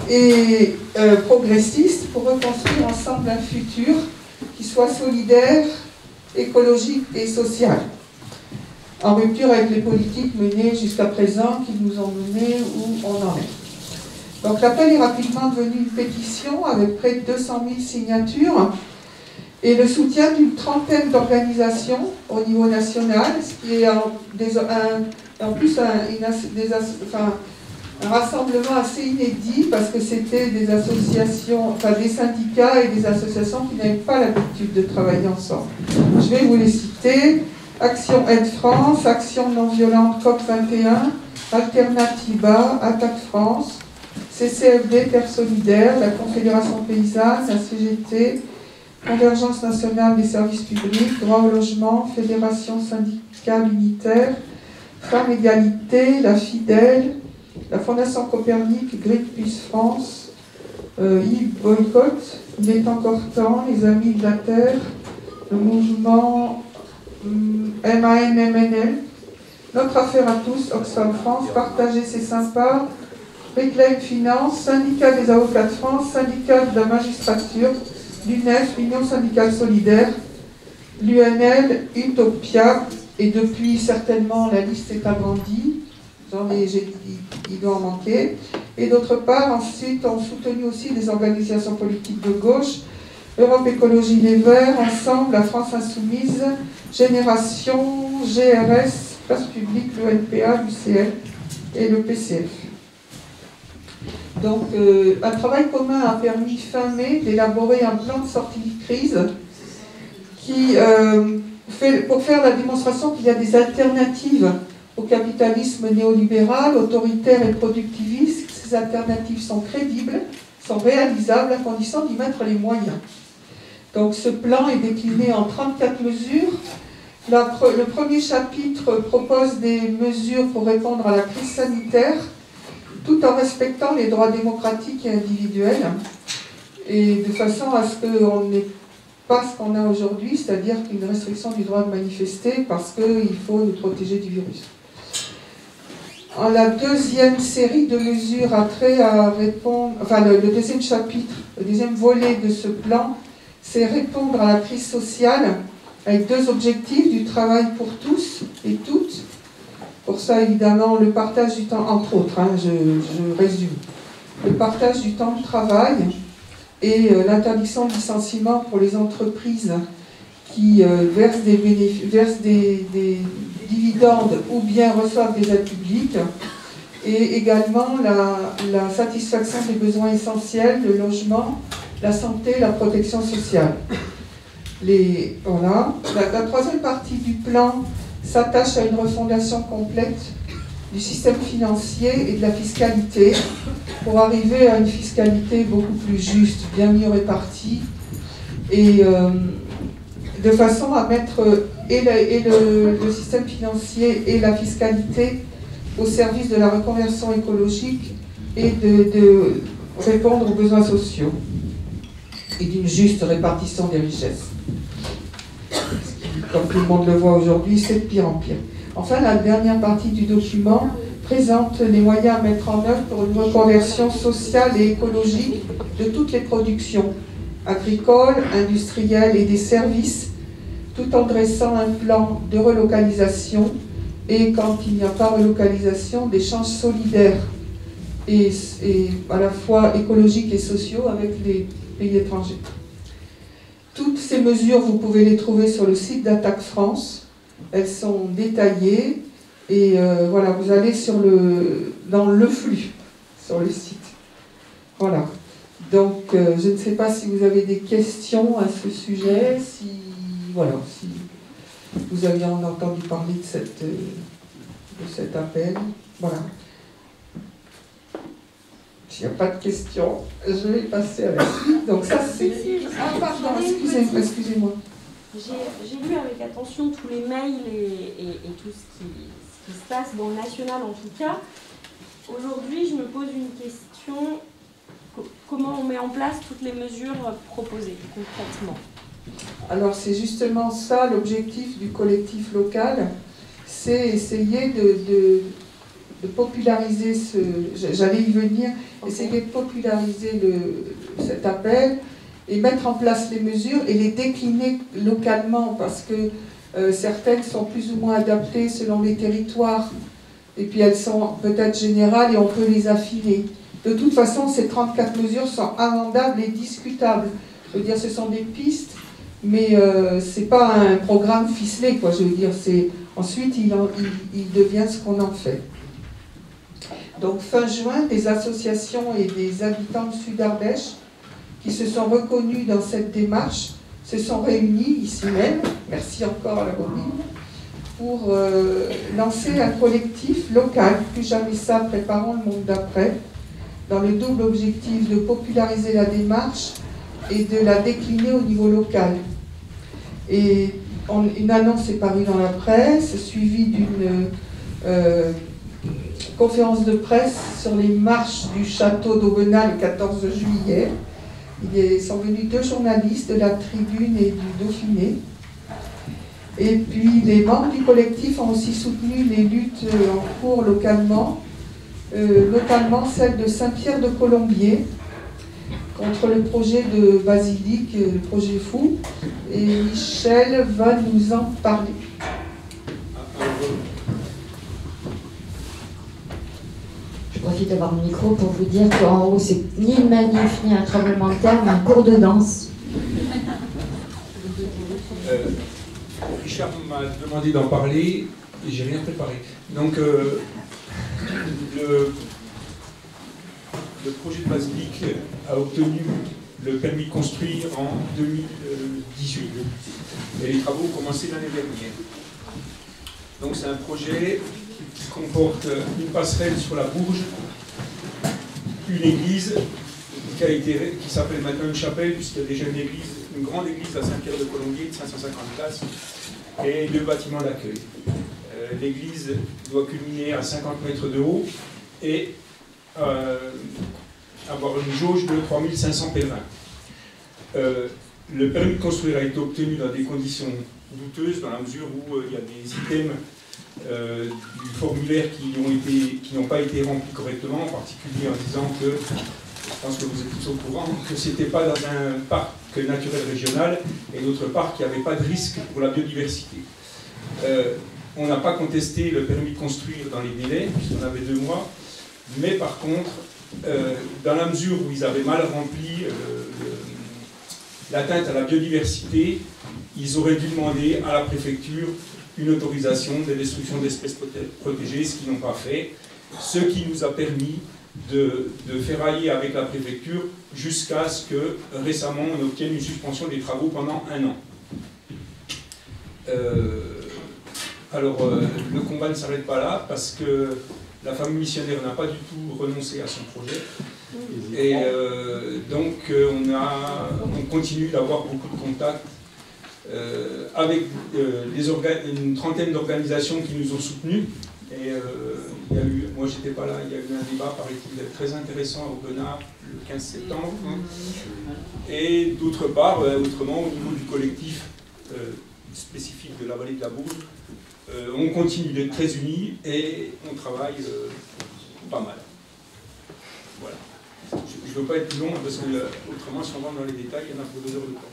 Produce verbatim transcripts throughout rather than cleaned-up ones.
et euh, progressiste pour reconstruire ensemble un futur qui soit solidaire, écologique et social, en rupture avec les politiques menées jusqu'à présent qui nous ont menés où on en est. Donc l'appel est rapidement devenu une pétition avec près de deux cent mille signatures et le soutien d'une trentaine d'organisations au niveau national, ce qui est en, des, un, en plus un, une, des, enfin, un rassemblement assez inédit parce que c'était des associations, enfin des syndicats et des associations qui n'avaient pas l'habitude de travailler ensemble. Je vais vous les citer. Action Aide France, Action non violente COP vingt et un, Alternativa, Attaque France, C C F D, Terre solidaire, la Confédération paysanne, la C G T, Convergence nationale des services publics, droit au logement, Fédération syndicale unitaire, Femmes égalité, la Fidèle, la Fondation Copernic, Greenpeace France, euh, Yves Boycott, Il est encore temps, les Amis de la Terre, le mouvement M A N M N L, Notre Affaire à tous, Oxfam France, Partager c'est sympa, Reclaim Finance, Syndicat des avocats de France, Syndicat de la magistrature, l'U N E F, l'Union syndicale solidaire, l'U N L, Utopia, et depuis certainement la liste est agrandie, j'en ai, j'ai, il doit en manquer, et d'autre part ensuite on soutenu aussi des organisations politiques de gauche, Europe Écologie Les Verts, Ensemble, la France Insoumise, Génération, G R S, Place Publique, le N P A, l'U C L et le P C F. Donc, euh, un travail commun a permis fin mai d'élaborer un plan de sortie de crise qui, euh, fait, pour faire la démonstration qu'il y a des alternatives au capitalisme néolibéral, autoritaire et productiviste. Ces alternatives sont crédibles, sont réalisables à condition d'y mettre les moyens. Donc ce plan est décliné en trente-quatre mesures. La, le premier chapitre propose des mesures pour répondre à la crise sanitaire, tout en respectant les droits démocratiques et individuels, et de façon à ce qu'on n'ait pas ce qu'on a aujourd'hui, c'est-à-dire une restriction du droit de manifester parce qu'il faut nous protéger du virus. En la deuxième série de mesures a trait à répondre, enfin le, le deuxième chapitre, le deuxième volet de ce plan, c'est répondre à la crise sociale avec deux objectifs, du travail pour tous et toutes. Pour ça, évidemment, le partage du temps, entre autres, hein, je, je résume, le partage du temps de travail et euh, l'interdiction de licenciement pour les entreprises qui euh, versent, des, bénéfices, versent des, des dividendes ou bien reçoivent des aides publiques, et également la, la satisfaction des besoins essentiels, le logement, la santé, la protection sociale. Les, voilà. la, la troisième partie du plan s'attache à une refondation complète du système financier et de la fiscalité pour arriver à une fiscalité beaucoup plus juste, bien mieux répartie, et euh, de façon à mettre et, la, et le, le système financier et la fiscalité au service de la reconversion écologique et de, de répondre aux besoins sociaux et d'une juste répartition des richesses. Comme tout le monde le voit aujourd'hui, c'est de pire en pire. Enfin, la dernière partie du document présente les moyens à mettre en œuvre pour une reconversion sociale et écologique de toutes les productions agricoles, industrielles et des services, tout en dressant un plan de relocalisation et, quand il n'y a pas relocalisation, d'échanges solidaires et, et à la fois écologiques et sociaux avec les pays étrangers. Toutes ces mesures, vous pouvez les trouver sur le site d'Attaque France. Elles sont détaillées et euh, voilà, vous allez sur le, dans le flux sur le site. Voilà. Donc, euh, je ne sais pas si vous avez des questions à ce sujet, si voilà, si vous aviez entendu parler de, cette, de cet appel. Voilà. S'il n'y a pas de questions, je vais passer à la suite. Donc ça, c'est... Ah, pardon, excusez-moi. Excusez-moi. J'ai lu avec attention tous les mails et, et, et tout ce qui, ce qui se passe dans le national en tout cas. Aujourd'hui, je me pose une question. Comment on met en place toutes les mesures proposées concrètement? Alors c'est justement ça l'objectif du collectif local, c'est essayer de, de, de populariser ce... J'allais y venir, essayer de populariser le, cet appel et mettre en place les mesures et les décliner localement parce que euh, certaines sont plus ou moins adaptées selon les territoires et puis elles sont peut-être générales et on peut les affiner. De toute façon, ces trente-quatre mesures sont amendables et discutables. Je veux dire, ce sont des pistes, mais euh, ce n'est pas un programme ficelé, quoi. Je veux dire, c'est... Ensuite, il, en, il, il devient ce qu'on en fait. Donc, fin juin, des associations et des habitants du Sud-Ardèche qui se sont reconnus dans cette démarche se sont réunis ici même, merci encore à la commune, pour euh, lancer un collectif local, plus jamais ça, préparons le monde d'après, dans le double objectif de populariser la démarche et de la décliner au niveau local. Et on, une annonce est parue dans la presse, suivie d'une euh, conférence de presse sur les marches du château d'Aubenas le quatorze juillet. Il sont venus deux journalistes de la Tribune et du Dauphiné. Et puis les membres du collectif ont aussi soutenu les luttes en cours localement, euh, notamment celle de Saint-Pierre-de-Colombier contre le projet de basilique, le projet fou. Et Michel va nous en parler. Je profite d'avoir le micro pour vous dire qu'en haut, c'est ni une manif, ni un tremblement de terre, mais un cours de danse. Euh, Richard m'a demandé d'en parler et j'ai rien préparé. Donc, euh, le, le projet de basilique a obtenu le permis de construire en deux mille dix-huit et les travaux ont commencé l'année dernière. Donc, c'est un projet qui comporte une passerelle sur la Bourge, une église qui, a été, qui s'appelle maintenant une chapelle, puisqu'il y a déjà une église, une grande église à Saint-Pierre-de-Colombier de cinq cent cinquante places, et deux bâtiments d'accueil. Euh, l'église doit culminer à cinquante mètres de haut et euh, avoir une jauge de trois mille cinq cents pèlerins. Euh, le permis de construire a été obtenu dans des conditions douteuses, dans la mesure où euh, il y a des items Euh, du formulaire qui n'ont été, qui n'ont pas été remplis correctement, en particulier en disant que, je pense que vous êtes tous au courant, que ce n'était pas dans un parc naturel régional, et d'autre part qu'il n'y avait pas de risque pour la biodiversité. Euh, on n'a pas contesté le permis de construire dans les délais, puisqu'on avait deux mois, mais par contre, euh, dans la mesure où ils avaient mal rempli euh, l'atteinte à la biodiversité, ils auraient dû demander à la préfecture une autorisation de destruction d'espèces protégées, ce qu'ils n'ont pas fait, ce qui nous a permis de, de ferrailler avec la préfecture jusqu'à ce que récemment on obtienne une suspension des travaux pendant un an. Euh, alors euh, le combat ne s'arrête pas là parce que la famille missionnaire n'a pas du tout renoncé à son projet et euh, donc on, a, on continue d'avoir beaucoup de contacts Euh, avec euh, des une trentaine d'organisations qui nous ont soutenus. Et euh, il y a eu, moi j'étais pas là, il y a eu un débat, paraît-il, très intéressant à Aubenas le quinze septembre. Et d'autre part, euh, autrement, au niveau du collectif euh, spécifique de la vallée de la Bourge, euh, on continue d'être très unis et on travaille euh, pas mal. Voilà. Je ne veux pas être plus long parce que euh, autrement, si on va dans les détails, il y en a pour deux heures de temps.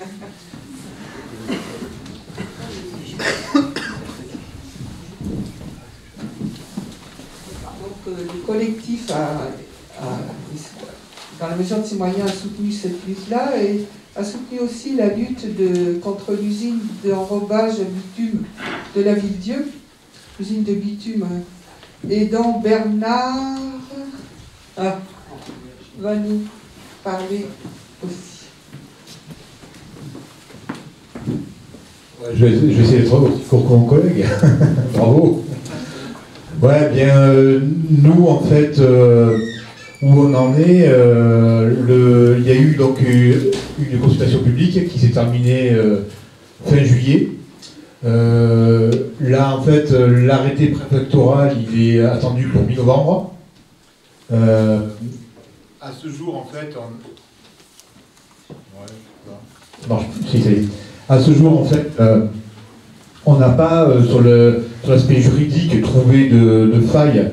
Donc euh, le collectif a, a, dans la mesure de ses moyens, a soutenu cette lutte-là et a soutenu aussi la lutte de, contre l'usine d'enrobage à bitume de la Ville-Dieu, l'usine de bitume, hein, et dont Bernard ah, va nous parler aussi. Je vais, je vais essayer d'être aussi court que mon collègue. Bravo. Ouais, bien, euh, nous, en fait, euh, où on en est, euh, le, il y a eu donc une, une consultation publique qui s'est terminée euh, fin juillet. Euh, là, en fait, l'arrêté préfectoral, il est attendu pour mi-novembre. Euh, à ce jour, en fait, on... Ouais, ça marche. Si, ça y est. À ce jour, en fait, euh, on n'a pas, euh, sur l'aspect juridique, trouvé de, de faille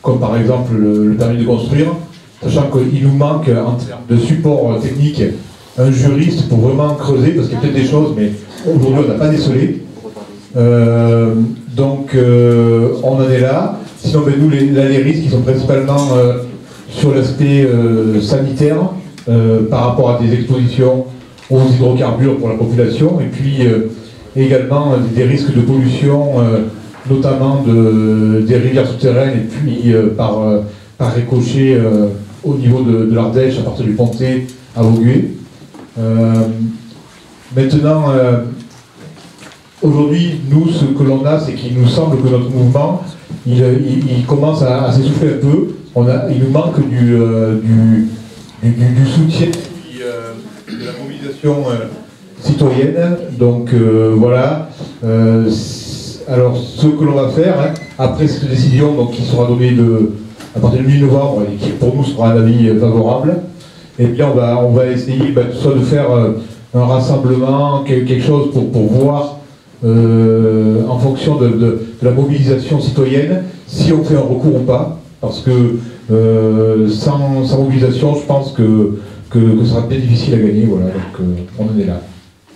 comme par exemple le, le permis de construire, sachant qu'il nous manque en termes de support technique un juriste pour vraiment creuser, parce qu'il y a peut-être des choses, mais aujourd'hui on n'a pas décelé. Euh, donc euh, on en est là. Sinon, ben, nous, les, là, les risques, ils sont principalement euh, sur l'aspect euh, sanitaire, euh, par rapport à des expositions aux hydrocarbures pour la population, et puis euh, également euh, des risques de pollution, euh, notamment de, des rivières souterraines, et puis euh, par, euh, par ricochet euh, au niveau de, de l'Ardèche, à partir du Pontet à Vaugué. Euh, maintenant, euh, aujourd'hui, nous, ce que l'on a, c'est qu'il nous semble que notre mouvement, il, il, il commence à, à s'essouffler un peu. On a, il nous manque du, euh, du, du, du soutien, puis, euh, de la mobilisation euh, citoyenne. Donc euh, voilà. Euh, alors, ce que l'on va faire, hein, après cette décision donc, qui sera donnée de, à partir du mi-novembre, et qui pour nous sera un avis favorable, et bien on va, on va essayer bah, soit de faire euh, un rassemblement, quelque chose pour, pour voir euh, en fonction de, de, de la mobilisation citoyenne si on fait un recours ou pas, parce que euh, sans, sans mobilisation je pense que, que, que ce sera bien difficile à gagner, voilà, donc euh, on en est là.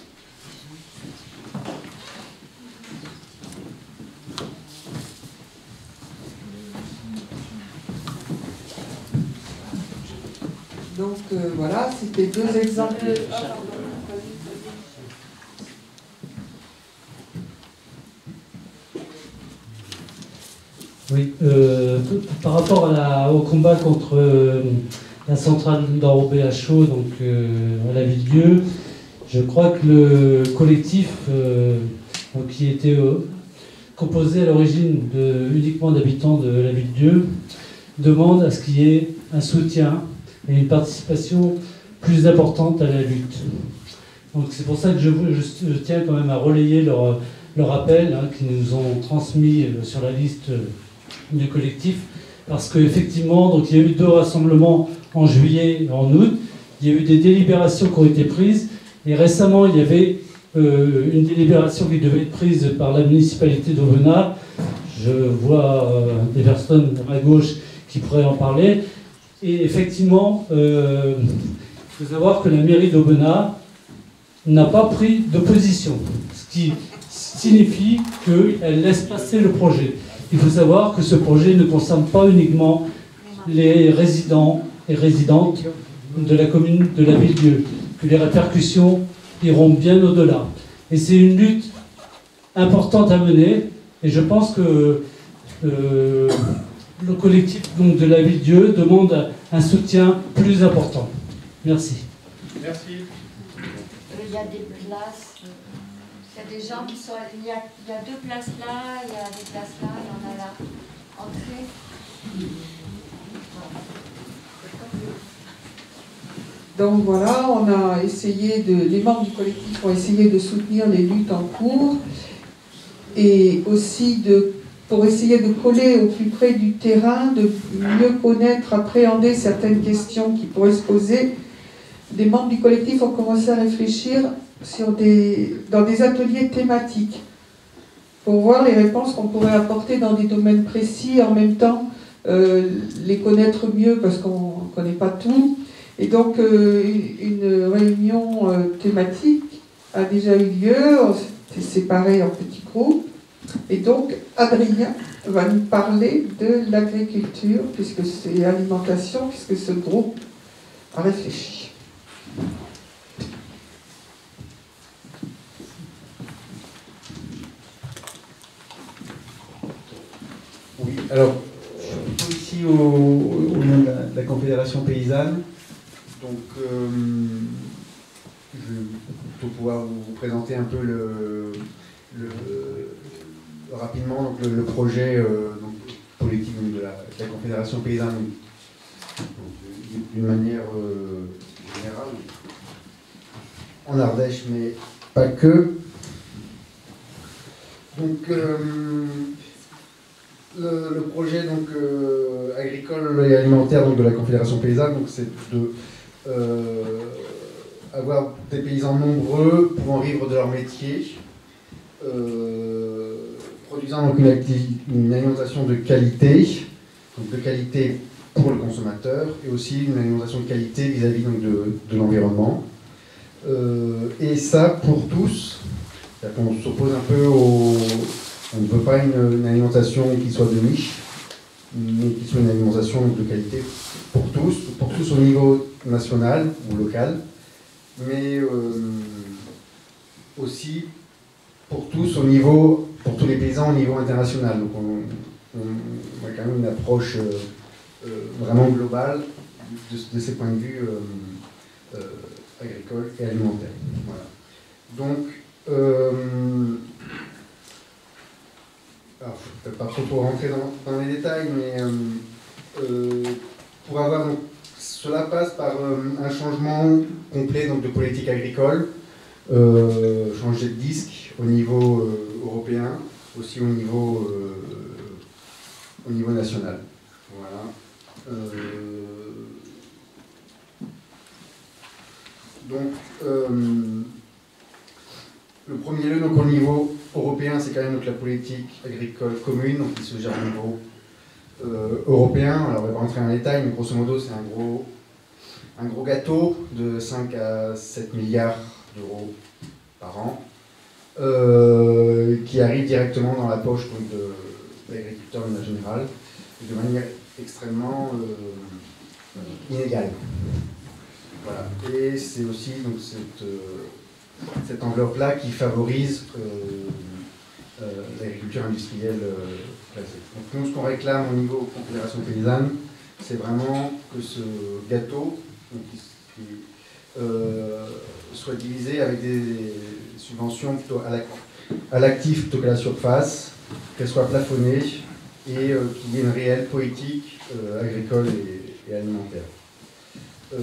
Donc euh, voilà, c'était deux exemples. Oui, euh, par rapport à la, au combat contre euh, la centrale d'enrobé à chaud, donc euh, à la Ville-Dieu, je crois que le collectif euh, donc, qui était euh, composé à l'origine de, uniquement d'habitants de la Ville-Dieu demande à ce qu'il y ait un soutien et une participation plus importante à la lutte. Donc c'est pour ça que je, je, je tiens quand même à relayer leur, leur appel hein, qu'ils nous ont transmis sur la liste du collectif, parce qu'effectivement, donc il y a eu deux rassemblements en juillet et en août, il y a eu des délibérations qui ont été prises, et récemment il y avait euh, une délibération qui devait être prise par la municipalité d'Aubenas. Je vois euh, des personnes à ma gauche qui pourraient en parler, et effectivement, euh, il faut savoir que la mairie d'Aubenas n'a pas pris de position, ce qui signifie qu'elle laisse passer le projet. Il faut savoir que ce projet ne concerne pas uniquement les résidents et résidentes de la commune de la Ville-Dieu, que les répercussions iront bien au-delà. Et c'est une lutte importante à mener, et je pense que euh, le collectif donc, de la Ville-Dieu demande un soutien plus important. Merci. Merci. Il y a des places. Il y a des gens qui sont... Il y a, il y a deux places là, il y a des places là, il y en a là. Entrée. Donc voilà, on a essayé de... Les membres du collectif ont essayé de soutenir les luttes en cours et aussi de, pour essayer de coller au plus près du terrain, de mieux connaître, appréhender certaines questions qui pourraient se poser. Des membres du collectif ont commencé à réfléchir sur des, dans des ateliers thématiques pour voir les réponses qu'on pourrait apporter dans des domaines précis, en même temps euh, les connaître mieux parce qu'on ne connaît pas tout. Et donc euh, une réunion euh, thématique a déjà eu lieu, on s'est séparés en petits groupes. Et donc Adrien va nous parler de l'agriculture, puisque c'est alimentation, puisque ce groupe a réfléchi. Oui, alors, je suis ici au, au nom de la, de la Confédération Paysanne. Donc, euh, je vais plutôt pouvoir vous présenter un peu le, le, rapidement donc le, le projet euh, donc, politique de la, de la Confédération Paysanne d'une manière euh, générale, en Ardèche, mais pas que. Donc, euh, Le, le projet donc, euh, agricole et alimentaire donc, de la Confédération Paysanne, donc, c'est de euh, avoir des paysans nombreux pouvant vivre de leur métier, euh, produisant donc, une, une alimentation de qualité donc de qualité pour le consommateur et aussi une alimentation de qualité vis-à-vis donc de, de l'environnement. Euh, et ça pour tous, c'est-à-dire qu'on s'oppose un peu au... On ne veut pas une, une alimentation qui soit de niche, mais qui soit une alimentation donc, de qualité pour tous, pour tous au niveau national ou local, mais euh, aussi pour tous au niveau, pour tous les paysans au niveau international. Donc on, on a quand même une approche euh, euh, vraiment globale de, de ces points de vue euh, euh, agricoles et alimentaires. Voilà. Donc, euh, alors, je ne vais pas trop, trop rentrer dans, dans les détails, mais euh, euh, pour avoir, donc, cela passe par euh, un changement complet donc, de politique agricole, euh, changer de disque au niveau euh, européen, aussi au niveau, euh, au niveau national. Voilà. Euh, donc, euh, le premier lieu, donc, au niveau européen, c'est quand même donc, la politique agricole commune, donc, qui se gère au niveau euh, européen. Alors, on va pas rentrer dans les détails, mais grosso modo, c'est un gros, un gros gâteau de cinq à sept milliards d'euros par an, euh, qui arrive directement dans la poche donc, de, de l'agriculteur de manière générale, de manière extrêmement euh, inégale. Voilà. Et c'est aussi donc, cette, euh, cette enveloppe-là qui favorise euh, euh, l'agriculture industrielle euh, classique. Donc nous, ce qu'on réclame au niveau Confédération paysanne, c'est vraiment que ce gâteau donc, qui, qui, euh, soit divisé avec des subventions plutôt à l'actif plutôt qu'à la surface, qu'elle soit plafonnée et euh, qu'il y ait une réelle politique euh, agricole et, et alimentaire. Euh,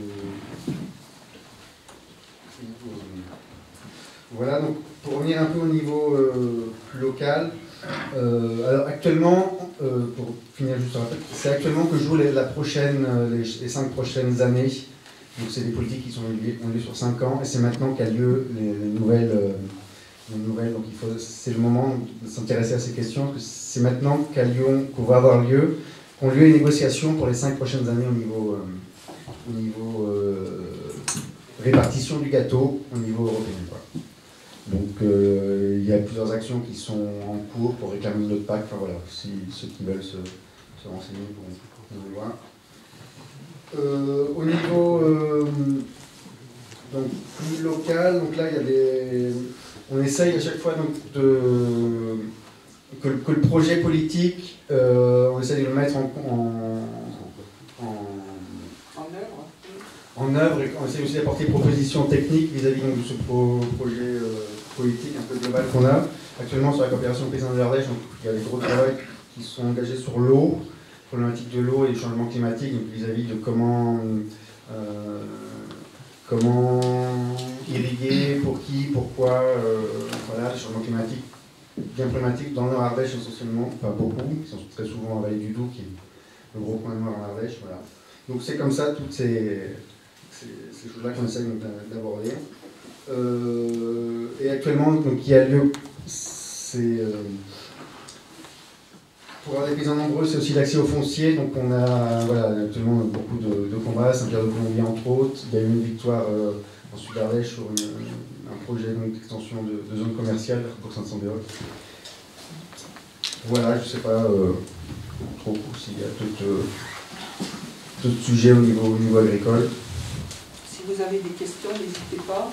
voilà, donc pour revenir un peu au niveau euh, plus local, euh, alors actuellement, euh, pour finir juste un peu, c'est actuellement que joue les, la prochaine, les, les cinq prochaines années. Donc c'est des politiques qui sont ont lieu sur cinq ans et c'est maintenant qu'a lieu les, les nouvelles. Euh, les nouvelles donc il faut, c'est le moment de s'intéresser à ces questions. C'est maintenant qu'à Lyon qu'on va avoir lieu, qu'ont lieu les négociations pour les cinq prochaines années au niveau, euh, au niveau euh, répartition du gâteau au niveau européen. Quoi. Donc euh, il y a plusieurs actions qui sont en cours pour réclamer notre P A C. Enfin voilà, si ceux qui veulent se, se renseigner pourront le voir. Euh, au niveau euh, donc, plus local, donc là il y a des, on essaye à chaque fois donc, de, que, que le projet politique, euh, on essaye de le mettre en, en, en, En œuvre. en œuvre et on essaie aussi d'apporter des propositions techniques vis-à-vis de ce pro, projet euh, politique un peu global qu'on a. Actuellement sur la coopération paysanne de l'Ardèche, il y a des gros travaux qui sont engagés sur l'eau, problématique de l'eau et du changement climatique, donc vis-à-vis de comment, euh, comment irriguer, pour qui, pourquoi, euh, voilà, le changement climatique bien problématique dans le Nord-Ardèche essentiellement, pas beaucoup, qui sont très souvent en vallée du Doubs, qui est le gros point noir en Ardèche, voilà. Donc c'est comme ça toutes ces, ces, ces choses-là qu'on essaie d'aborder. Euh, et actuellement, donc, il y a lieu, c'est... Euh, pour avoir des paysans nombreux, c'est aussi l'accès au foncier. Donc on a voilà, actuellement beaucoup de, de combats, Saint-Pierre de Colombie entre autres. Il y a eu une victoire euh, en Sud-Ardèche sur une, un projet d'extension de, de zone commerciale pour Saint-Sambéol. Voilà, je ne sais pas euh, trop s'il y a d'autres sujets au niveau, au niveau agricole. Si vous avez des questions, n'hésitez pas.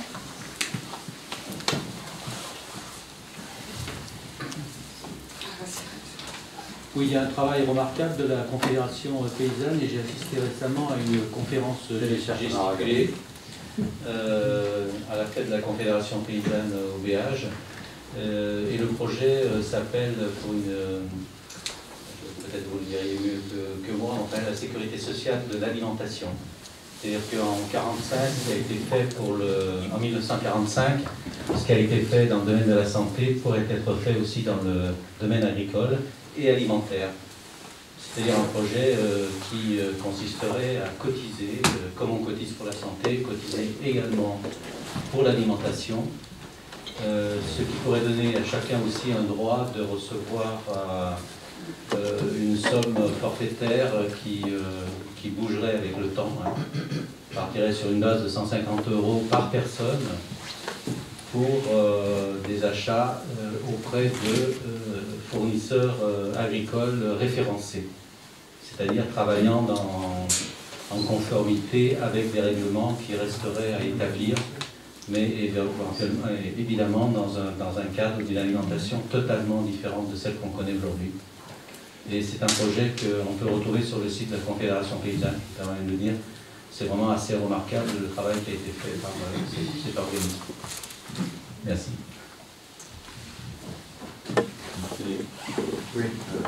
Oui, il y a un travail remarquable de la Confédération paysanne et j'ai assisté récemment à une conférence gesticulée euh, à la fête de la Confédération paysanne au Béage. Euh, et le projet euh, s'appelle, pour une, euh, peut-être vous le diriez mieux que, que moi, enfin, la sécurité sociale de l'alimentation. C'est-à-dire qu'en quarante-cinq, ce qui a été fait pour le, en mille neuf cent quarante-cinq, ce qui a été fait dans le domaine de la santé pourrait être fait aussi dans le domaine agricole et alimentaire. C'est-à-dire un projet euh, qui euh, consisterait à cotiser, euh, comme on cotise pour la santé, cotiser également pour l'alimentation, euh, ce qui pourrait donner à chacun aussi un droit de recevoir à euh, une somme forfaitaire qui, euh, qui bougerait avec le temps, hein, partirait sur une base de cent cinquante euros par personne pour euh, des achats euh, auprès de euh, fournisseurs euh, agricoles référencés, c'est-à-dire travaillant dans, en conformité avec des règlements qui resteraient à établir, mais éventuellement, évidemment dans un, dans un cadre d'une alimentation totalement différente de celle qu'on connaît aujourd'hui. Et c'est un projet qu'on peut retrouver sur le site de la Confédération Paysanne, qui permet de dire, c'est vraiment assez remarquable le travail qui a été fait par euh, cet organisme. Merci. Oui.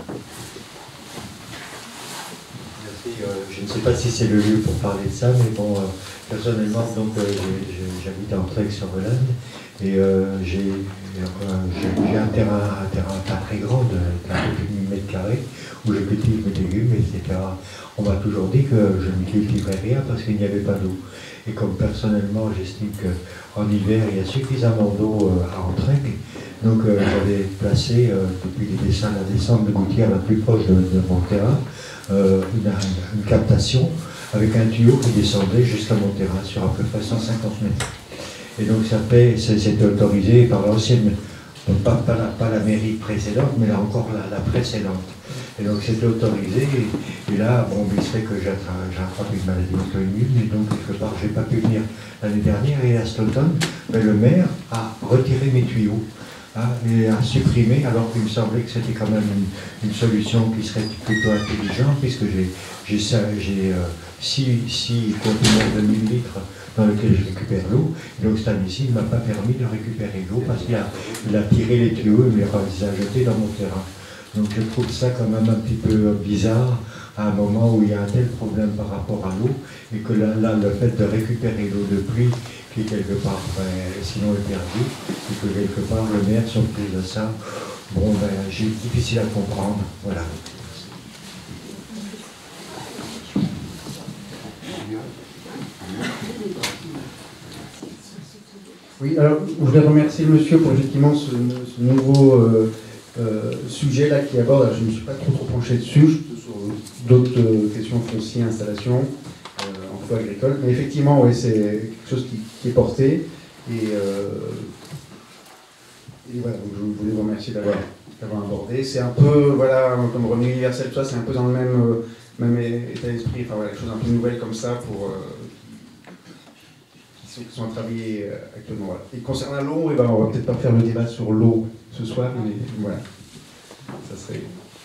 Merci. Euh, je ne sais pas si c'est le lieu pour parler de ça, mais bon, euh, personnellement, donc euh, j'habite en Trek-sur-Volane et euh, j'ai euh, un terrain, un terrain pas très grand, de un peu plus de mille mètres carrés, où je cultive mes légumes, et cetera. On m'a toujours dit que je ne cultiverais rien parce qu'il n'y avait pas d'eau. Et comme personnellement, j'estime qu'en hiver, il y a suffisamment d'eau à Entraigue, donc euh, j'avais placé, euh, depuis les dessins la descente de Gouttière la plus proche de, de mon terrain, euh, une, une captation avec un tuyau qui descendait jusqu'à mon terrain sur à peu près cent cinquante mètres. Et donc ça fait, c'était autorisé par l'ancienne, pas, pas, la, pas la mairie précédente, mais là encore la, la précédente. Et donc c'était autorisé, et, et là, bon, il serait que j'ai attrapé une maladie auto-immune, et donc quelque part, j'ai pas pu venir l'année dernière, et à cet automne, ben, le maire a retiré mes tuyaux, hein, et a supprimé, alors qu'il me semblait que c'était quand même une, une solution qui serait plutôt intelligente, puisque j'ai euh, six conteneurs de mille litres dans lequel je récupère l'eau, et donc cette année-ci, il ne m'a pas permis de récupérer l'eau, parce qu'il a, il a tiré les tuyaux, et il les a jetés dans mon terrain. Donc je trouve ça quand même un petit peu bizarre à un moment où il y a un tel problème par rapport à l'eau, et que là, là, le fait de récupérer l'eau de pluie, qui quelque part, ben, sinon est perdue, et que quelque part le maire surprise de ça, bon ben j'ai difficile à comprendre, voilà. Oui, alors je voudrais remercier le monsieur pour effectivement ce, ce nouveau euh, euh, sujet là qui aborde, alors, je ne me suis pas trop trop penché dessus, je, sur d'autres euh, questions foncières, installations, euh, emploi agricole, mais effectivement oui, c'est quelque chose qui, qui est porté, et, euh, et voilà, donc je voulais vous remercier d'avoir abordé. C'est un peu, voilà, comme revenu universel, tout ça, c'est un peu dans le même, euh, même état d'esprit, enfin voilà, des choses un peu nouvelles comme ça pour... Euh, qui sont à travailler actuellement. Voilà. Et concernant l'eau, eh ben, on va peut-être pas faire le débat sur l'eau ce soir, mais voilà, ça serait...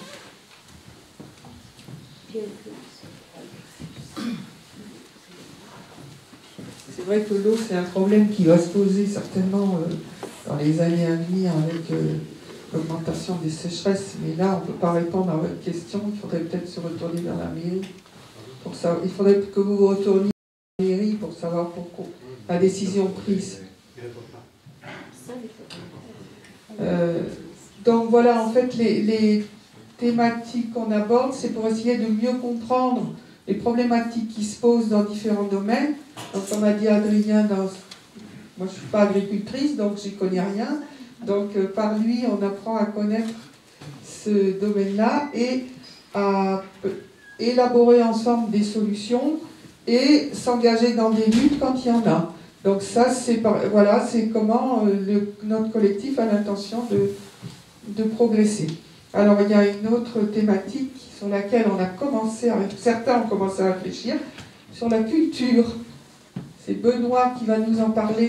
C'est vrai que l'eau, c'est un problème qui va se poser certainement euh, dans les années à venir avec euh, l'augmentation des sécheresses, mais là, on ne peut pas répondre à votre question, il faudrait peut-être se retourner vers la mairie. Pour ça, il faudrait que vous vous retourniez vers la mairie pour savoir pourquoi. La décision prise. Euh, donc voilà, en fait, les, les thématiques qu'on aborde, c'est pour essayer de mieux comprendre les problématiques qui se posent dans différents domaines. Donc, comme a dit Adrien, dans... moi je ne suis pas agricultrice, donc j'y connais rien. Donc euh, par lui, on apprend à connaître ce domaine-là et à élaborer ensemble des solutions et s'engager dans des luttes quand il y en a. Donc ça, c'est voilà, c'est comment euh, le, notre collectif a l'intention de, de progresser. Alors il y a une autre thématique sur laquelle on a commencé, à, certains ont commencé à réfléchir, sur la culture. C'est Benoît qui va nous en parler.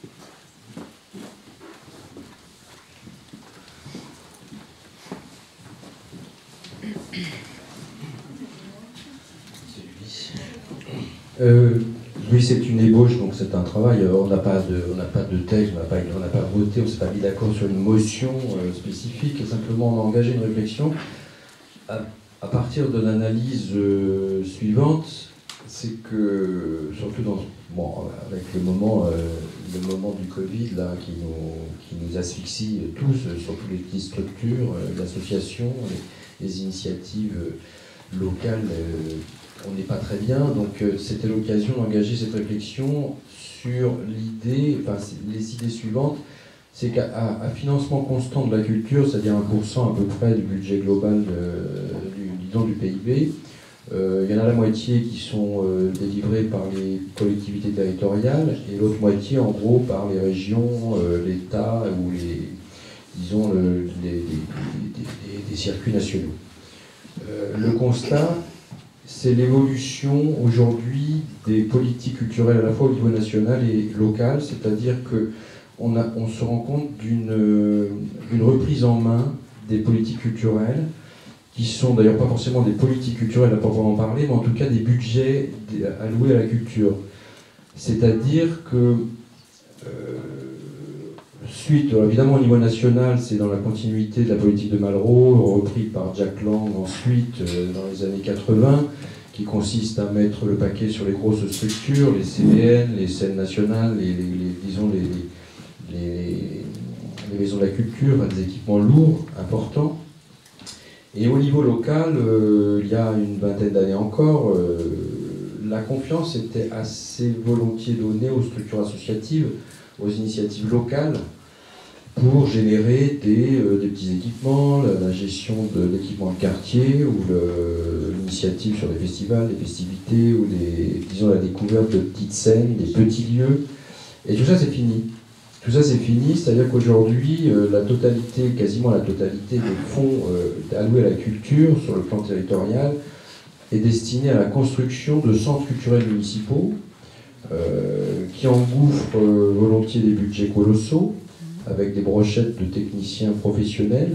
Euh, oui, c'est une ébauche, donc c'est un travail. On n'a pas de, on n'a pas de texte, on n'a pas, on n'a pas voté, on ne s'est pas mis d'accord sur une motion euh, spécifique. Simplement, on a engagé une réflexion à, à partir de l'analyse euh, suivante, c'est que surtout dans, bon, avec le moment, euh, le moment du Covid là, qui nous, qui nous asphyxie tous, surtout les petites structures, euh, l'association, les, les initiatives euh, locales. Euh, on n'est pas très bien, donc euh, c'était l'occasion d'engager cette réflexion sur l'idée, enfin les idées suivantes. c'est qu'à à financement constant de la culture, c'est-à-dire un pour cent à peu près du budget global de, du, disons, du P I B, euh, il y en a la moitié qui sont euh, délivrés par les collectivités territoriales et l'autre moitié en gros par les régions, euh, l'État ou les, disons, le, les, les, les, les, les circuits nationaux. Euh, le constat, c'est l'évolution aujourd'hui des politiques culturelles à la fois au niveau national et local, c'est-à-dire que on, a, on se rend compte d'une d'une reprise en main des politiques culturelles, qui sont d'ailleurs pas forcément des politiques culturelles à proprement parler, mais en tout cas des budgets alloués à la culture. C'est-à-dire que, euh, suite, évidemment au niveau national, c'est dans la continuité de la politique de Malraux, repris par Jack Lang ensuite, euh, dans les années quatre-vingts, qui consiste à mettre le paquet sur les grosses structures, les C V N, les scènes nationales, les, les, les disons les, les, les maisons de la culture, des équipements lourds, importants. Et au niveau local, euh, il y a une vingtaine d'années encore, euh, la confiance était assez volontiers donnée aux structures associatives, aux initiatives locales, pour générer des, euh, des petits équipements, la, la gestion de l'équipement de quartier, ou l'initiative sur des festivals, des festivités, ou des, disons, la découverte de petites scènes, des petits lieux. Et tout ça, c'est fini. Tout ça, c'est fini, c'est-à-dire qu'aujourd'hui, euh, la totalité, quasiment la totalité des fonds euh, alloués à la culture sur le plan territorial est destinée à la construction de centres culturels municipaux euh, qui engouffrent euh, volontiers des budgets colossaux, avec des brochettes de techniciens professionnels,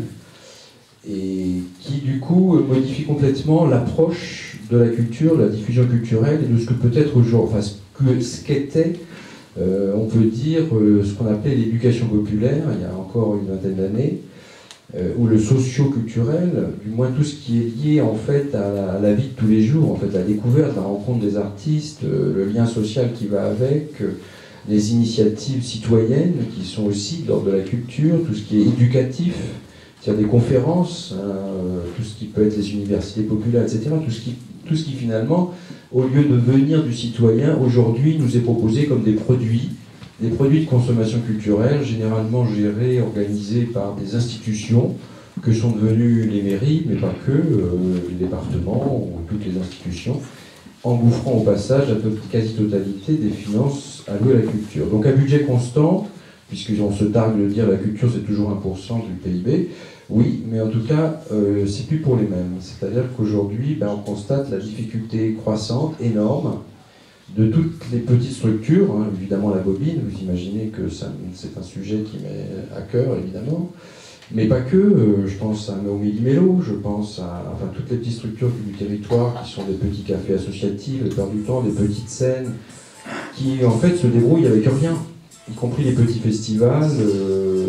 et qui du coup modifient complètement l'approche de la culture, de la diffusion culturelle, et de ce que peut être aujourd'hui, enfin ce qu'était, euh, on peut dire, euh, ce qu'on appelait l'éducation populaire, il y a encore une vingtaine d'années, euh, ou le socio-culturel, du moins tout ce qui est lié en fait à la, à la vie de tous les jours, en fait la découverte, la rencontre des artistes, euh, le lien social qui va avec, euh, les initiatives citoyennes qui sont aussi de l'ordre de la culture, tout ce qui est éducatif, c'est-à-dire des conférences, hein, tout ce qui peut être les universités populaires, et cetera. Tout ce qui, tout ce qui finalement, au lieu de venir du citoyen, aujourd'hui nous est proposé comme des produits, des produits de consommation culturelle, généralement gérés, organisés par des institutions que sont devenues les mairies, mais pas que, euh, les départements ou toutes les institutions, engouffrant au passage la quasi-totalité des finances allouées à la culture. Donc un budget constant, puisqu'on se targue de dire la culture c'est toujours un pour cent du P I B, oui, mais en tout cas, euh, c'est plus pour les mêmes. C'est-à-dire qu'aujourd'hui, ben, on constate la difficulté croissante, énorme, de toutes les petites structures, hein, évidemment la bobine, vous imaginez que c'est un sujet qui m'est à cœur, évidemment, mais pas que, euh, je pense à Naomi Mélo, je pense à enfin, toutes les petites structures du territoire qui sont des petits cafés associatifs, la plupart du temps, des petites scènes, qui en fait se débrouillent avec rien, y compris les petits festivals euh,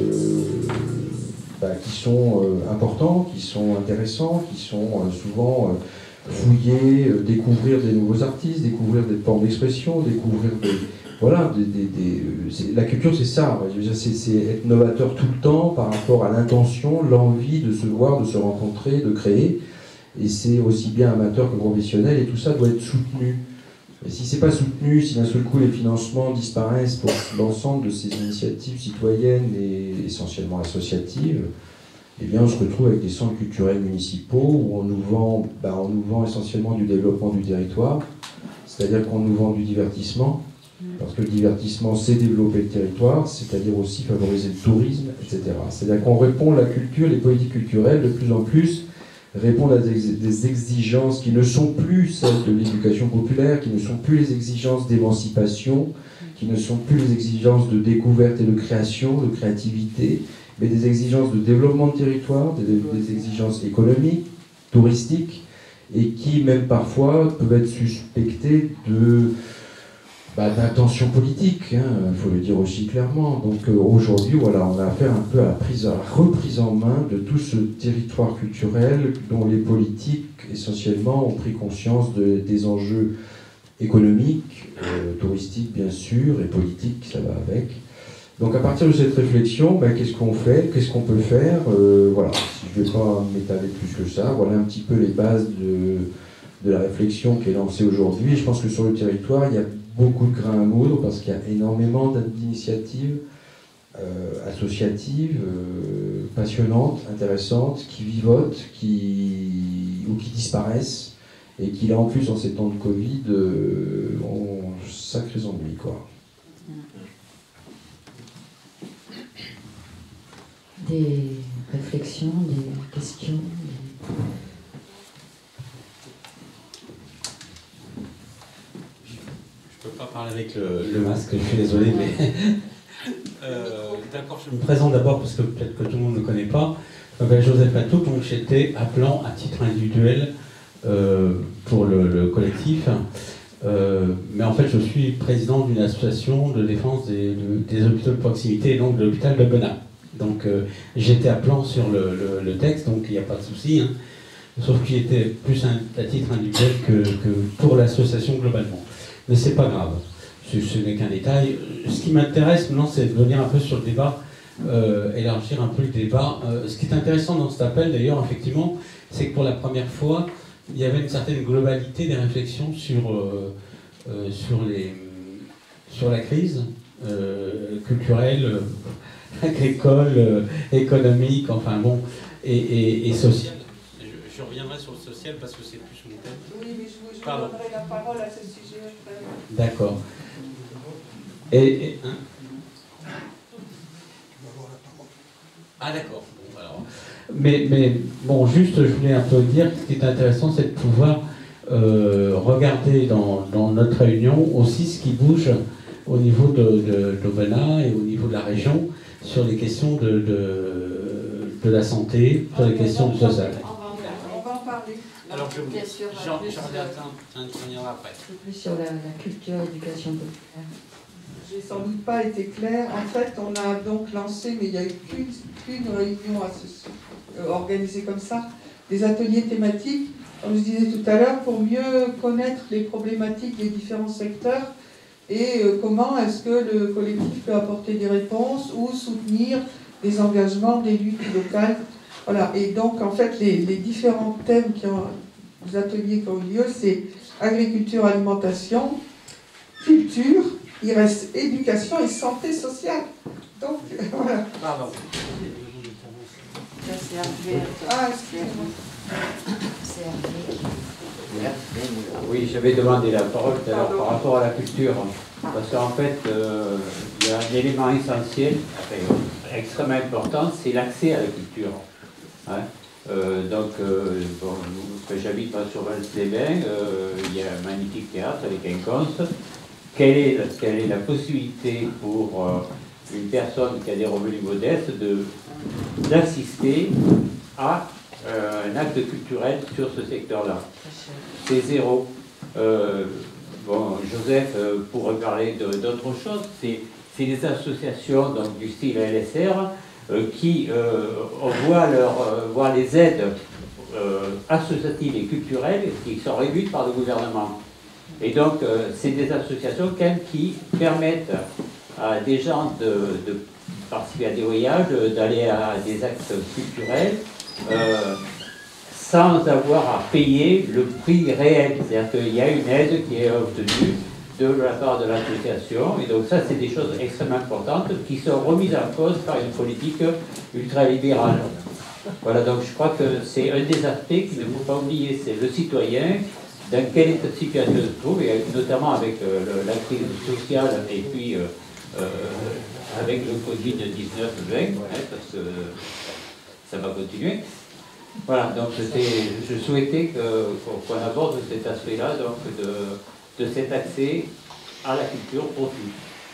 bah, qui sont euh, importants, qui sont intéressants, qui sont euh, souvent euh, fouillés, euh, découvrir des nouveaux artistes, découvrir des formes d'expression, découvrir des... Voilà, des, des, des, la culture c'est ça, c'est être novateur tout le temps par rapport à l'intention, l'envie de se voir, de se rencontrer, de créer, et c'est aussi bien amateur que professionnel, et tout ça doit être soutenu. Et si c'est pas soutenu, si d'un seul coup les financements disparaissent pour l'ensemble de ces initiatives citoyennes et essentiellement associatives, eh bien on se retrouve avec des centres culturels municipaux où on nous vend, ben, on nous vend essentiellement du développement du territoire, c'est-à-dire qu'on nous vend du divertissement, parce que le divertissement, c'est développer le territoire, c'est-à-dire aussi favoriser le tourisme, et cetera. C'est-à-dire qu'on répond à la culture, les politiques culturelles, de plus en plus, répondent à des exigences qui ne sont plus celles de l'éducation populaire, qui ne sont plus les exigences d'émancipation, qui ne sont plus les exigences de découverte et de création, de créativité, mais des exigences de développement de territoire, des, des exigences économiques, touristiques, et qui, même parfois, peuvent être suspectées de... Bah, d'intention politique, il hein, faut le dire aussi clairement. Donc euh, aujourd'hui, voilà, on a affaire un peu à la, prise, à la reprise en main de tout ce territoire culturel dont les politiques, essentiellement, ont pris conscience de, des enjeux économiques, euh, touristiques bien sûr, et politiques, ça va avec. Donc à partir de cette réflexion, bah, qu'est-ce qu'on fait, qu'est-ce qu'on peut faire euh, Voilà, si je ne vais pas m'étaler plus que ça, voilà un petit peu les bases de, de la réflexion qui est lancée aujourd'hui. Je pense que sur le territoire, il y a beaucoup de grains à moudre parce qu'il y a énormément d'initiatives euh, associatives, euh, passionnantes, intéressantes, qui vivotent, qui, ou qui disparaissent, et qui là en plus en ces temps de Covid euh, ont sacrés ennuis, quoi. Des réflexions, des questions des... Je ne peux pas parler avec le, le masque, je suis désolé, mais... euh, D'accord, je me présente d'abord parce que peut-être que tout le monde ne me connaît pas. Je m'appelle Joseph Matou, donc j'étais appelant à titre individuel euh, pour le, le collectif. Euh, mais en fait, je suis président d'une association de défense des, de, des hôpitaux de proximité, et donc de l'hôpital de Benin. Donc euh, j'étais appelant sur le, le, le texte, donc il n'y a pas de souci. Hein. Sauf qu'il était plus un, à titre individuel que, que pour l'association globalement. Mais c'est pas grave, ce, ce n'est qu'un détail. Ce qui m'intéresse maintenant, c'est de venir un peu sur le débat, euh, élargir un peu le débat. Euh, ce qui est intéressant dans cet appel, d'ailleurs, effectivement, c'est que pour la première fois, il y avait une certaine globalité des réflexions sur, euh, euh, sur, les, sur la crise euh, culturelle, euh, agricole, euh, économique, enfin bon, et, et, et sociale. Je, je reviendrai sur le social parce que c'est plus mon thème. Oui, mais je vous, je vous donnerai la parole à ce sujet. D'accord. Et, et hein ah d'accord. Bon, alors. Mais, mais bon, juste, je voulais un peu dire que ce qui est intéressant, c'est de pouvoir euh, regarder dans, dans notre réunion aussi ce qui bouge au niveau de, de, de Benin et au niveau de la région sur les questions de, de, de la santé, sur les questions du social. On va en parler. Alors, je j'en reviens après. Plus sur la, la culture, l'éducation populaire. J'ai sans doute pas été claire. En fait, on a donc lancé, mais il n'y a eu qu'une qu'une réunion à ce, euh, organisée comme ça, des ateliers thématiques, comme je disais tout à l'heure, pour mieux connaître les problématiques des différents secteurs et euh, comment est-ce que le collectif peut apporter des réponses ou soutenir des engagements des luttes locales. Voilà. Et donc, en fait, les, les différents thèmes qui ont, les ateliers qui ont eu lieu, c'est agriculture, alimentation, culture, il reste éducation et santé sociale. Donc, voilà. Pardon. Ah, excusez-moi. Oui, j'avais demandé la parole tout à l'heure par rapport à la culture. Parce qu'en fait, euh, il y a un élément essentiel, enfin, extrêmement important, c'est l'accès à la culture. Hein? Euh, donc, euh, bon, j'habite sur Vals-les-Bains, euh, il y a un magnifique théâtre avec un conte. Quelle est, quelle est la possibilité pour euh, une personne qui a des revenus modestes d'assister à euh, un acte culturel sur ce secteur-là? C'est zéro. Euh, bon, Joseph euh, pourrait parler d'autre chose. C'est des associations donc, du style L S R euh, qui euh, voient, leur, euh, voient les aides euh, associatives et culturelles qui sont réduites par le gouvernement. Et donc, euh, c'est des associations quand même qui permettent à des gens de, de participer à des voyages, d'aller à des actes culturels, euh, sans avoir à payer le prix réel. C'est-à-dire qu'il y a une aide qui est obtenue de la part de l'association. Et donc ça, c'est des choses extrêmement importantes qui sont remises en cause par une politique ultralibérale. Voilà, donc je crois que c'est un des aspects qu'il ne faut pas oublier, c'est le citoyen, dans quelle situation il se trouve, et notamment avec euh, le, la crise sociale et puis euh, euh, avec le Covid dix-neuf vingt, hein, parce que ça va continuer. Voilà, donc je souhaitais qu'on qu'on aborde cet aspect-là, donc de, de cet accès à la culture pour tous.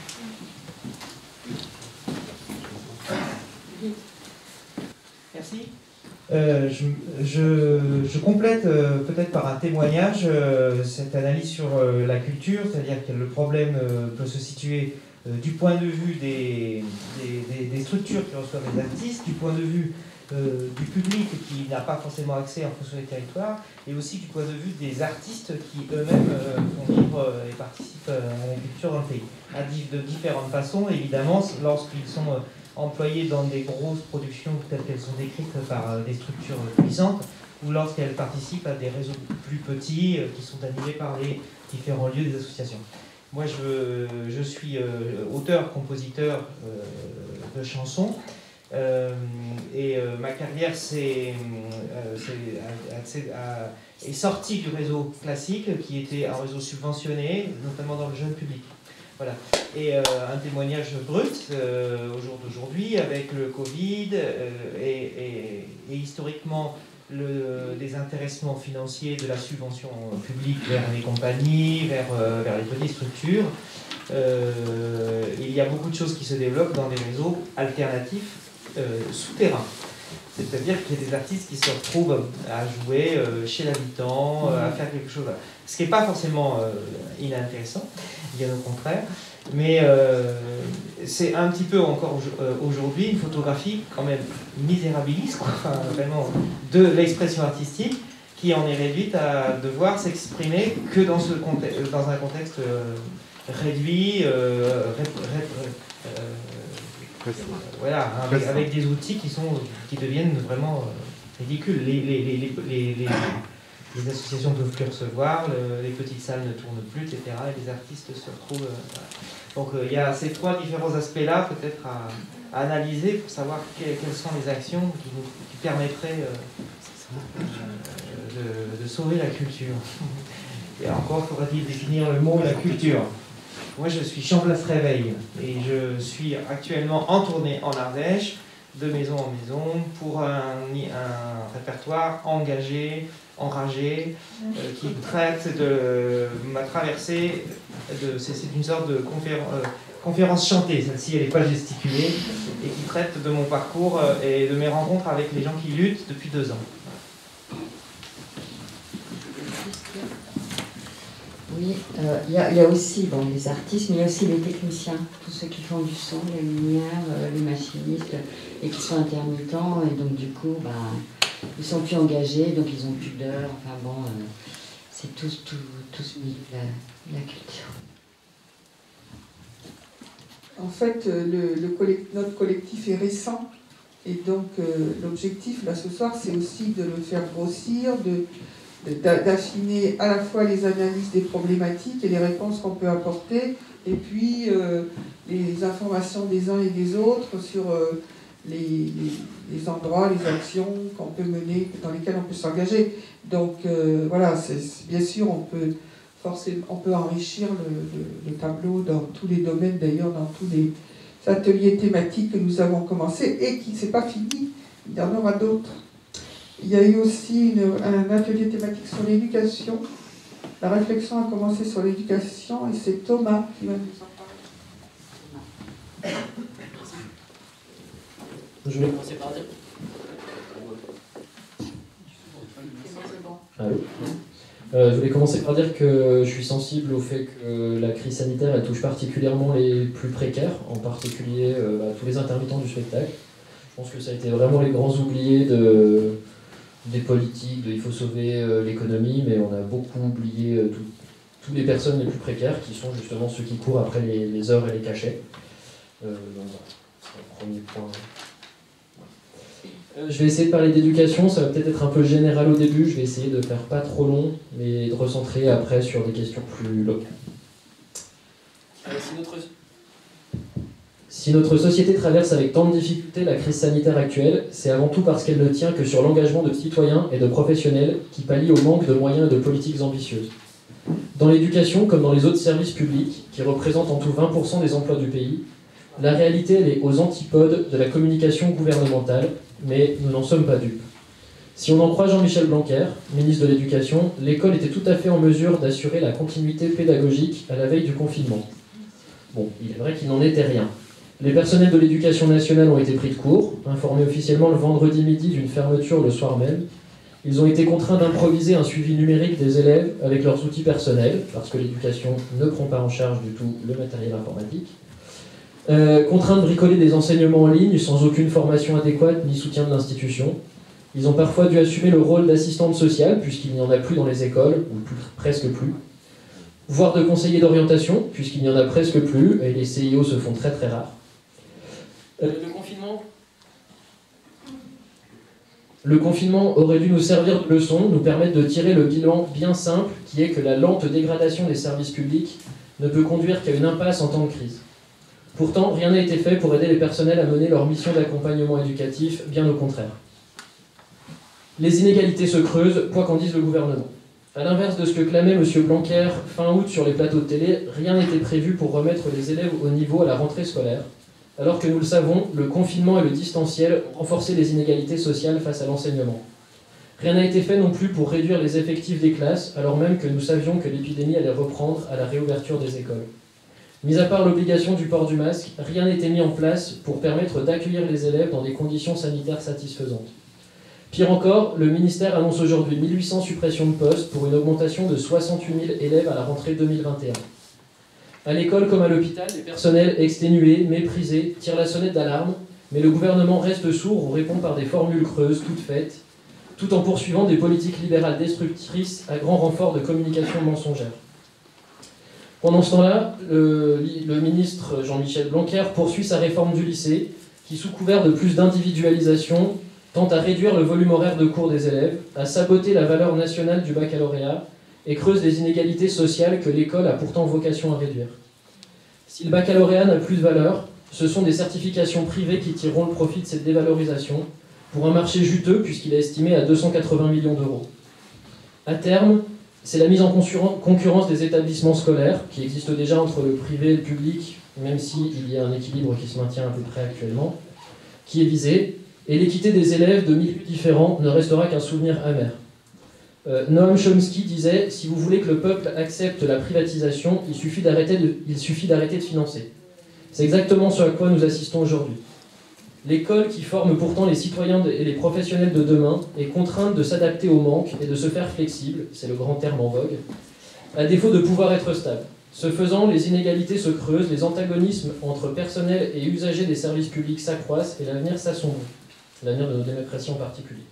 Merci. Euh, je, je, je complète euh, peut-être par un témoignage euh, cette analyse sur euh, la culture, c'est-à-dire que le problème euh, peut se situer euh, du point de vue des, des, des, des structures qui reçoivent les artistes, du point de vue euh, du public qui n'a pas forcément accès en fonction des territoires, et aussi du point de vue des artistes qui eux-mêmes euh, font vivre euh, et participent euh, à la culture dans le pays. À, de différentes façons, évidemment, lorsqu'ils sont euh, employés dans des grosses productions telles qu'elles sont décrites par des structures puissantes, ou lorsqu'elles participent à des réseaux plus petits euh, qui sont animés par les différents lieux des associations. Moi, je, je suis euh, auteur, compositeur, euh, de chansons. Euh, et euh, ma carrière c'est, euh, c'est, a, a, est sortie du réseau classique, qui était un réseau subventionné, notamment dans le jeune public. Voilà. Et euh, un témoignage brut euh, au jour d'aujourd'hui, avec le Covid euh, et, et, et historiquement le désintéressement financier de la subvention publique vers les compagnies, vers, euh, vers les petites structures. Euh, il y a beaucoup de choses qui se développent dans des réseaux alternatifs euh, souterrains. C'est-à-dire qu'il y a des artistes qui se retrouvent à jouer euh, chez l'habitant, euh, à faire quelque chose. Ce qui n'est pas forcément euh, inintéressant, bien au contraire. Mais euh, c'est un petit peu encore euh, aujourd'hui une photographie quand même misérabiliste, quoi, enfin, vraiment, de l'expression artistique qui en est réduite à devoir s'exprimer que dans, ce contexte, dans un contexte euh, réduit, euh, ré, ré, euh, euh, voilà, avec, avec des outils qui, sont, qui deviennent vraiment euh, ridicules. Les, les, les, les, les, les, les associations ne peuvent plus recevoir, le, les petites salles ne tournent plus, et cetera. Et les artistes se retrouvent... Euh, voilà. Donc il euh, y a ces trois différents aspects-là peut-être à, à analyser pour savoir que, quelles sont les actions qui, nous, qui permettraient euh, de, de sauver la culture. Et encore faudra-t-il définir le mot la culture. Moi je suis Chamblas Réveil et je suis actuellement en tournée en Ardèche, de maison en maison, pour un, un répertoire engagé, enragé, euh, qui traite de ma traversée, de, c'est, c'est une sorte de conféren, euh, conférence chantée, celle-ci elle n'est pas gesticulée, et qui traite de mon parcours euh, et de mes rencontres avec les gens qui luttent depuis deux ans. Oui, il euh, y, y a aussi bon, les artistes, mais il y a aussi les techniciens, tous ceux qui font du son, les lumières, euh, les machinistes, et qui sont intermittents, et donc du coup, bah, ils sont plus engagés, donc ils ont plus d'heures, enfin bon, euh, c'est tout, tout, tout ce milieu de la, la culture. En fait, le, le collect, notre collectif est récent, et donc euh, l'objectif là ce soir, c'est aussi de le faire grossir, de, de, d'affiner à la fois les analyses des problématiques et les réponses qu'on peut apporter, et puis euh, les informations des uns et des autres sur euh, les, les, les endroits, les actions qu'on peut mener, dans lesquelles on peut s'engager. Donc euh, voilà, c'est, c'est, bien sûr, on peut, forcément, on peut enrichir le, le, le tableau dans tous les domaines, d'ailleurs dans tous les ateliers thématiques que nous avons commencé et qui ne s'est pas fini, il y en aura d'autres. Il y a eu aussi une, un atelier thématique sur l'éducation. La réflexion a commencé sur l'éducation et c'est Thomas qui va nous en parler. Je vais commencer par dire. Allô. Euh, je voulais commencer par dire que je suis sensible au fait que la crise sanitaire elle touche particulièrement les plus précaires, en particulier euh, bah, tous les intermittents du spectacle. Je pense que ça a été vraiment les grands oubliés de, des politiques, de il faut sauver euh, l'économie, mais on a beaucoup oublié euh, tout, toutes les personnes les plus précaires qui sont justement ceux qui courent après les, les heures et les cachets. Euh, donc voilà, c'est le premier point. Je vais essayer de parler d'éducation, ça va peut-être être un peu général au début, je vais essayer de faire pas trop long, mais de recentrer après sur des questions plus locales. Euh, si, notre... si notre société traverse avec tant de difficultés la crise sanitaire actuelle, c'est avant tout parce qu'elle ne tient que sur l'engagement de citoyens et de professionnels qui pallient au manque de moyens et de politiques ambitieuses. Dans l'éducation, comme dans les autres services publics, qui représentent en tout vingt pour cent des emplois du pays, la réalité elle est aux antipodes de la communication gouvernementale, mais nous n'en sommes pas dupes. Si on en croit Jean-Michel Blanquer, ministre de l'Éducation, l'école était tout à fait en mesure d'assurer la continuité pédagogique à la veille du confinement. Bon, il est vrai qu'il n'en était rien. Les personnels de l'Éducation nationale ont été pris de court, informés officiellement le vendredi midi d'une fermeture le soir même. Ils ont été contraints d'improviser un suivi numérique des élèves avec leurs outils personnels, parce que l'éducation ne prend pas en charge du tout le matériel informatique. Euh, contraints de bricoler des enseignements en ligne sans aucune formation adéquate ni soutien de l'institution. Ils ont parfois dû assumer le rôle d'assistante sociale, puisqu'il n'y en a plus dans les écoles, ou plus, presque plus. Voire de conseiller d'orientation, puisqu'il n'y en a presque plus, et les C I O se font très très rares. Euh, le confinement Le confinement aurait dû nous servir de leçon, nous permettre de tirer le bilan bien simple, qui est que la lente dégradation des services publics ne peut conduire qu'à une impasse en temps de crise. Pourtant, rien n'a été fait pour aider les personnels à mener leur mission d'accompagnement éducatif, bien au contraire. Les inégalités se creusent, quoi qu'en dise le gouvernement. A l'inverse de ce que clamait M. Blanquer fin août sur les plateaux de télé, rien n'était prévu pour remettre les élèves au niveau à la rentrée scolaire, alors que nous le savons, le confinement et le distanciel ont renforcé les inégalités sociales face à l'enseignement. Rien n'a été fait non plus pour réduire les effectifs des classes, alors même que nous savions que l'épidémie allait reprendre à la réouverture des écoles. Mis à part l'obligation du port du masque, rien n'était mis en place pour permettre d'accueillir les élèves dans des conditions sanitaires satisfaisantes. Pire encore, le ministère annonce aujourd'hui mille huit cents suppressions de postes pour une augmentation de soixante-huit mille élèves à la rentrée deux mille vingt et un. À l'école comme à l'hôpital, les personnels exténués, méprisés, tirent la sonnette d'alarme, mais le gouvernement reste sourd ou répond par des formules creuses toutes faites, tout en poursuivant des politiques libérales destructrices à grand renfort de communication mensongère. Pendant ce temps-là, le, le ministre Jean-Michel Blanquer poursuit sa réforme du lycée, qui, sous couvert de plus d'individualisation, tente à réduire le volume horaire de cours des élèves, à saboter la valeur nationale du baccalauréat et creuse des inégalités sociales que l'école a pourtant vocation à réduire. Si le baccalauréat n'a plus de valeur, ce sont des certifications privées qui tireront le profit de cette dévalorisation, pour un marché juteux puisqu'il est estimé à deux cent quatre-vingts millions d'euros. À terme, c'est la mise en concurrence des établissements scolaires, qui existent déjà entre le privé et le public, même s'il y a un équilibre qui se maintient à peu près actuellement, qui est visée, et l'équité des élèves de milieux différents ne restera qu'un souvenir amer. Euh, Noam Chomsky disait « Si vous voulez que le peuple accepte la privatisation, il suffit d'arrêter de, il suffit d'arrêter de financer. » C'est exactement ce à quoi nous assistons aujourd'hui. L'école, qui forme pourtant les citoyens et les professionnels de demain, est contrainte de s'adapter au manque et de se faire flexible, c'est le grand terme en vogue, à défaut de pouvoir être stable. Ce faisant, les inégalités se creusent, les antagonismes entre personnel et usagers des services publics s'accroissent et l'avenir s'assombrit, l'avenir de nos démocraties en particulier.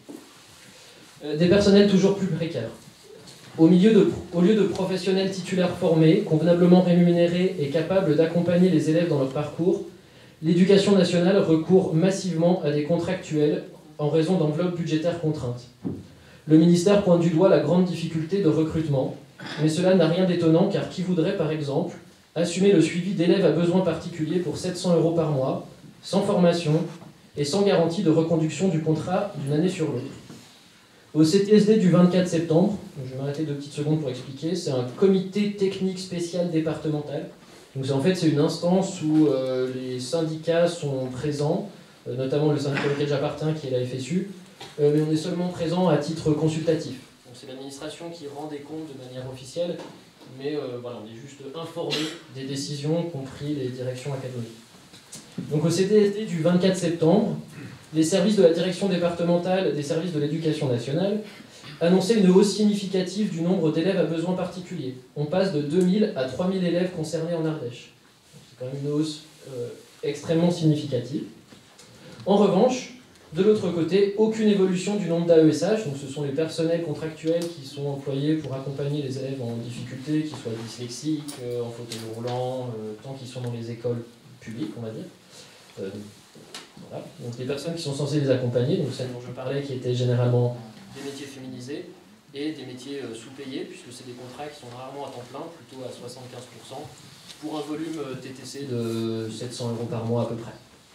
Euh, des personnels toujours plus précaires. Au, milieu de, au lieu de professionnels titulaires formés, convenablement rémunérés et capables d'accompagner les élèves dans leur parcours, l'éducation nationale recourt massivement à des contractuels en raison d'enveloppes budgétaires contraintes. Le ministère pointe du doigt la grande difficulté de recrutement, mais cela n'a rien d'étonnant car qui voudrait par exemple assumer le suivi d'élèves à besoins particuliers pour sept cents euros par mois, sans formation et sans garantie de reconduction du contrat d'une année sur l'autre. Au C T S D du vingt-quatre septembre, je vais m'arrêter deux petites secondes pour expliquer, c'est un comité technique spécial départemental. Donc en fait, c'est une instance où euh, les syndicats sont présents, euh, notamment le syndicat auquel j'appartiens, qui est la F S U, euh, mais on est seulement présent à titre consultatif. Donc c'est l'administration qui rend des comptes de manière officielle, mais euh, voilà, on est juste informé des décisions, compris les directions académiques. Donc au C T S D du vingt-quatre septembre, les services de la direction départementale des services de l'éducation nationale annonçaient une hausse significative du nombre d'élèves à besoins particuliers. On passe de deux mille à trois mille élèves concernés en Ardèche. C'est quand même une hausse euh, extrêmement significative. En revanche, de l'autre côté, aucune évolution du nombre d'A E S H, donc ce sont les personnels contractuels qui sont employés pour accompagner les élèves en difficulté, qu'ils soient dyslexiques, euh, en fauteuil roulant, euh, tant qu'ils sont dans les écoles publiques, on va dire. Euh, voilà. Donc les personnes qui sont censées les accompagner, donc celles dont je parlais, qui étaient généralement des métiers féminisés et des métiers euh, sous-payés, puisque c'est des contrats qui sont rarement à temps plein, plutôt à soixante-quinze pour cent, pour un volume euh, T T C de sept cents euros par mois à peu près.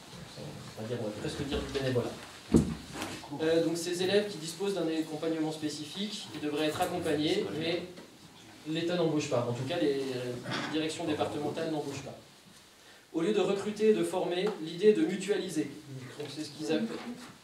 On va, dire, on va presque dire du bénévolat. Euh, donc ces élèves qui disposent d'un accompagnement spécifique, ils devraient être accompagnés, mais l'État n'embauche pas. En tout cas, les directions départementales n'embauchent pas. Au lieu de recruter et de former, l'idée est de mutualiser. Donc c'est ce qu'ils appellent.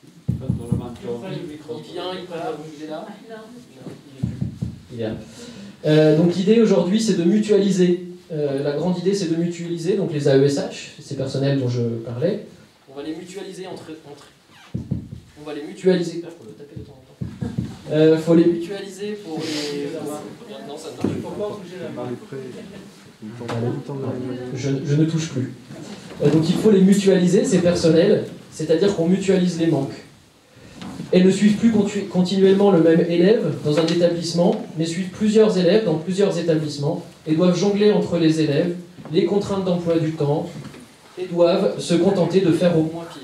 Il vient, il part, il est là. Il est là. Euh, donc l'idée aujourd'hui, c'est de mutualiser. Euh, la grande idée, c'est de mutualiser donc les A E S H, ces personnels dont je parlais. On va les mutualiser entre. entre on va les mutualiser. Ah, faut le taper de temps en temps. Euh, faut les mutualiser pour les. Maintenant, ça ne marche pas. Je, je ne touche plus. Euh, donc il faut les mutualiser, ces personnels, c'est-à-dire qu'on mutualise les manques. Elles ne suivent plus continu continuellement le même élève dans un établissement, mais suivent plusieurs élèves dans plusieurs établissements et doivent jongler entre les élèves, les contraintes d'emploi du temps, et doivent se contenter de faire au moins pire.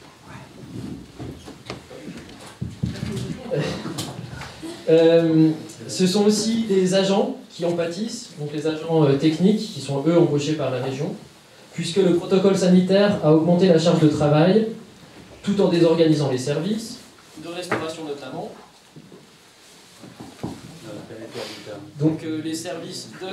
Euh, ce sont aussi des agents qui en pâtissent, donc les agents euh, techniques qui sont eux embauchés par la région, puisque le protocole sanitaire a augmenté la charge de travail, tout en désorganisant les services, de restauration notamment. Donc euh, les services de...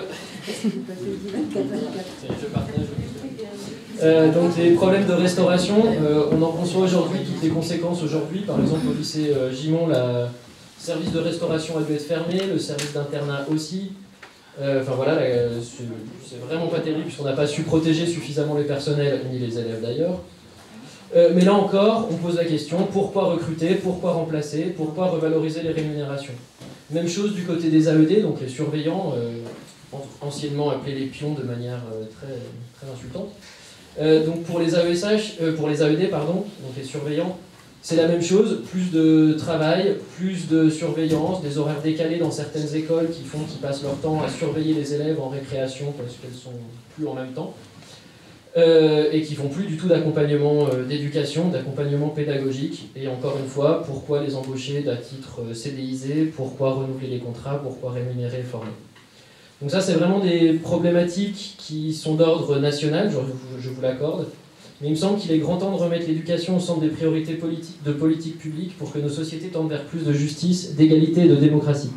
Je partage. Euh, donc les problèmes de restauration, euh, on en conçoit aujourd'hui toutes les conséquences aujourd'hui. Par exemple au lycée euh, Gimont, le service de restauration a dû être fermé, le service d'internat aussi. Euh, enfin voilà, c'est vraiment pas terrible puisqu'on n'a pas su protéger suffisamment les personnels, ni les élèves d'ailleurs. Euh, mais là encore, on pose la question, pourquoi recruter, pourquoi remplacer, pourquoi revaloriser les rémunérations? Même chose du côté des A E D, donc les surveillants, euh, anciennement appelés les pions de manière euh, très, très insultante. Euh, donc pour les A E S H, euh, pour les A E D, pardon, donc les surveillants, c'est la même chose, plus de travail, plus de surveillance, des horaires décalés dans certaines écoles qui font qu'ils passent leur temps à surveiller les élèves en récréation parce qu'elles sont plus en même temps. Euh, et qui font plus du tout d'accompagnement euh, d'éducation, d'accompagnement pédagogique. Et encore une fois, pourquoi les embaucher à titre euh, C D I Sé, pourquoi renouveler les contrats, pourquoi rémunérer et former. Donc ça, c'est vraiment des problématiques qui sont d'ordre national, je, je vous l'accorde. Mais il me semble qu'il est grand temps de remettre l'éducation au centre des priorités politiques, de politique publique pour que nos sociétés tendent vers plus de justice, d'égalité et de démocratie.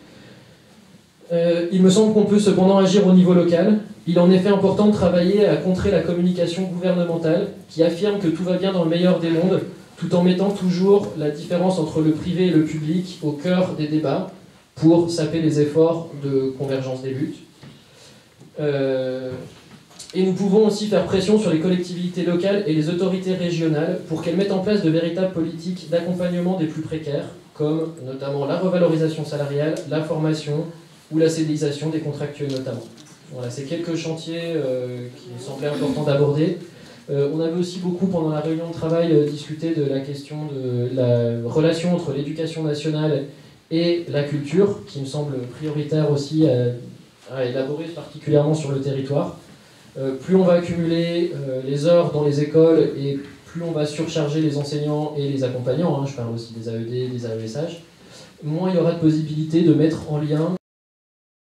Euh, il me semble qu'on peut cependant agir au niveau local. Il est en effet important de travailler à contrer la communication gouvernementale qui affirme que tout va bien dans le meilleur des mondes, tout en mettant toujours la différence entre le privé et le public au cœur des débats pour saper les efforts de convergence des luttes. Euh, et nous pouvons aussi faire pression sur les collectivités locales et les autorités régionales pour qu'elles mettent en place de véritables politiques d'accompagnement des plus précaires, comme notamment la revalorisation salariale, la formation ou la CDIsation des contractuels notamment. Voilà, c'est quelques chantiers euh, qui me semblaient importants d'aborder. Euh, on avait aussi beaucoup, pendant la réunion de travail, euh, discuté de la question de la relation entre l'éducation nationale et la culture, qui me semble prioritaire aussi à, à élaborer particulièrement sur le territoire. Euh, plus on va accumuler euh, les heures dans les écoles et plus on va surcharger les enseignants et les accompagnants, hein, je parle aussi des A E D, des A E S H, moins il y aura de possibilités de mettre en lien